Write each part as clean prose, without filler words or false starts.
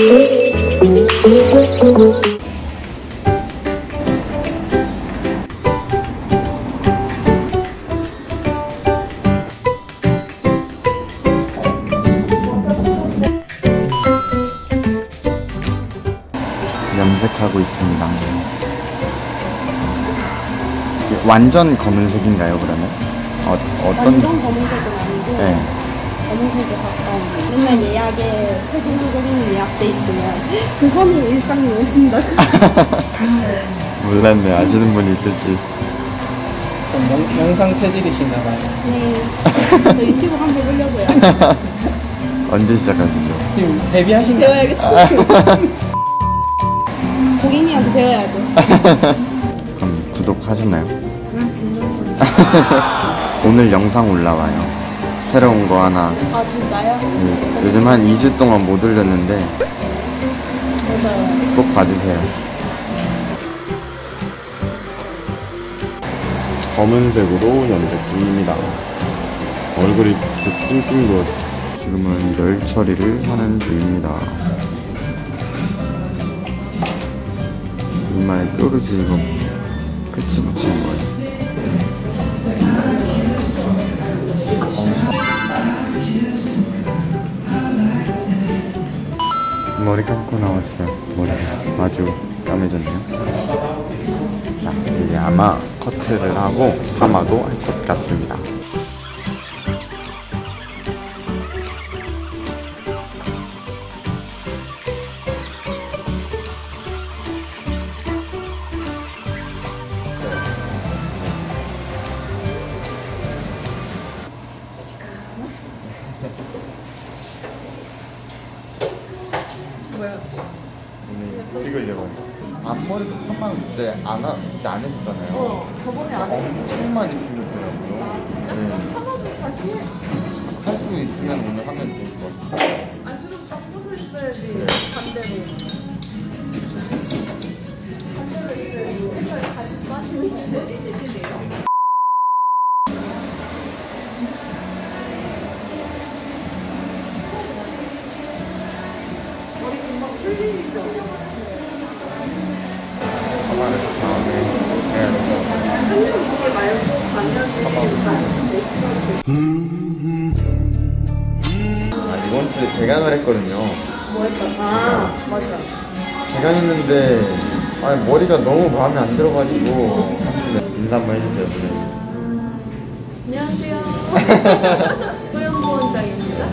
염색하고 있습니다. 완전 검은색인가요, 그러면? 어떤? 완전 검은색은 아니고 네. 검은색에 가까운 맨날 예약에 체질 고객님 예약돼 있으면 그거는 일상이 오신다. 몰랐네. 아시는 분이 있을지. 영상 체질이신가봐요. 네. 저 유튜브 한번 해보려고요. 언제 시작하시죠? 지금 데뷔하신 거 배워야겠어요. 고객님한테 배워야죠. 그럼 구독하셨나요? 한 100년 전. 오늘 영상 올라와요. 새로운 거 하나. 아 진짜요? 요즘 한 2주 동안 못 올렸는데 맞아요. 꼭 봐주세요. 검은색으로 염색 중입니다. 얼굴이 진짜 띵띵 부었어요. 지금은 열 처리를 하는 중입니다. 이마에 뼈를 지금 끝이 붙이는 거예요. 머리 감고 나왔어요. 머리가 아주 까매졌네요. 자, 이제 아마 커트를 하고 파마도 할 것 같습니다. 뭐야? 오늘 찍으려고 앞머리도 파마 그때 안 했었잖아요. 저번에 안 엄청 많이 풀렸더라고요. 아 진짜? 네. 파마도 다시 해. 할 수 있으면 오늘 하면 좋을 것 같아요. 아니 그럼 바꿔서 했어야지. 네. 반대로. 반대로 했어야지. 색깔 다시 빠지는데. 멋있으시네요. 머리 금방 풀리시죠? 파마를 다음에 해야 돼요. 한년 이걸 말고 반년 이번 주에 개강을 했거든요. 뭐 했다? 아 맞아. 개강했는데 머리가 너무 마음에 안 들어가지고 인사 한번 해주세요. 네. 안녕하세요. 소연보 원장입니다.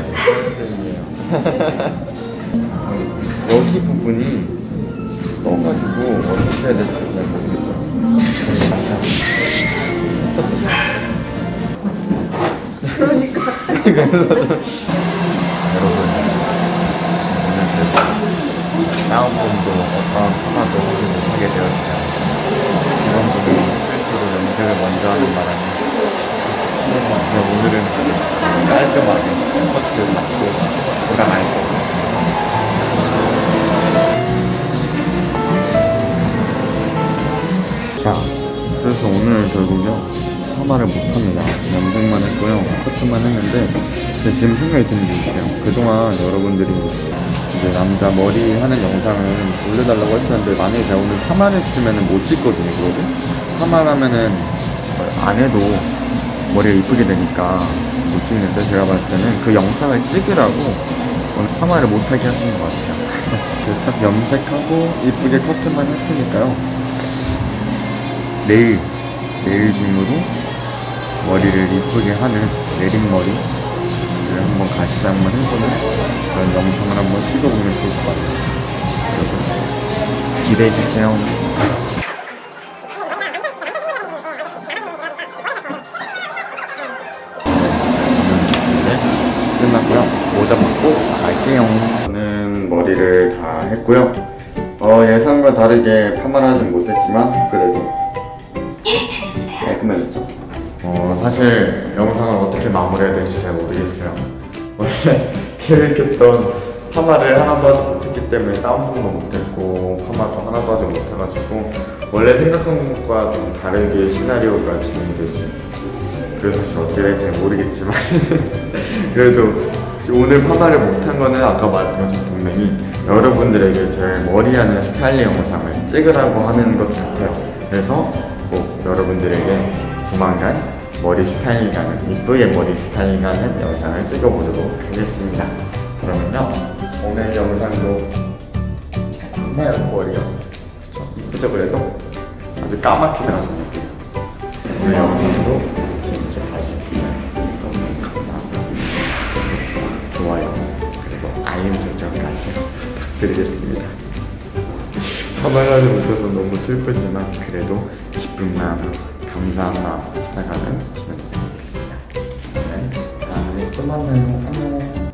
여기 부분이 떠가지고 어떻게 해야 될지 잘 모르겠더라고요. 그러니까. 여러분, 오늘 그래도 다운펌도 어떤 파마도 하게 되었어요. 직원분이 실수로 염색을 먼저 하는 바람에 오늘은 깔끔하게 커트 받고 돌아갈 거예요. 자, 그래서 오늘 결국요 파마를 못합니다. 염색만 했고요, 커트만 했는데 지금 생각이 드는 게 있어요. 그동안 여러분들이 이제 남자 머리 하는 영상을 올려달라고 했었는데 만약에 제가 오늘 파마를 했으면 못 찍거든요. 그거를 파마를 하면은 안 해도 머리가 이쁘게 되니까 못 찍는데, 제가 봤을 때는 그 영상을 찍으라고 오늘 파마를 못하게 하신 것 같아요. 그래서 딱 염색하고 이쁘게 커트만 했으니까요. 내일 중으로 머리를 이쁘게 하는 내린머리를 한번 같이 한번 해보는 그런 영상을 한번 찍어보면 좋을 것 같아요. 여러분 기대해주세요. 끝났고요. 모자 벗고 갈게요. 저는 머리를 다 했고요. 예상과 다르게 파마를 하진 못했지만 그래도 깔끔해졌죠. 사실 영상을 어떻게 마무리해야 될지 잘 모르겠어요. 원래 계획했던 파마를 하나도 하지 못했기 때문에 다운펌도 못했고 파마도 하나도 하지 못해가지고 원래 생각한 것과 좀 다르게 시나리오가 진행이 됐어요. 그래서 사실 어떻게 될지 모르겠지만 그래도 오늘 파마를 못한 거는 아까 말했던 것처럼 분명히 여러분들에게 제 머리하는 스타일링 영상을 찍으라고 하는 것 같아요. 그래서 꼭 여러분들에게 조만간 머리 스타일링하는, 이쁘게 머리 스타일링하는 영상을 찍어보도록 하겠습니다. 그러면요, 오늘 영상도 좋나요? 머리가? 그쵸? 이쁘죠 그래도? 아주 까맣게 나왔네요. 오늘 영상도 재밌게 봐주시면 너무 감사합니다. 구독과 좋아요 그리고 알림 설정까지 부탁드리겠습니다. 파마를 못해서 너무 슬프지만 그래도 기쁜 마음, 감사한 마음 살아가는 진행이 되겠습니다. 그러면 다음에 또 만나요. 안녕.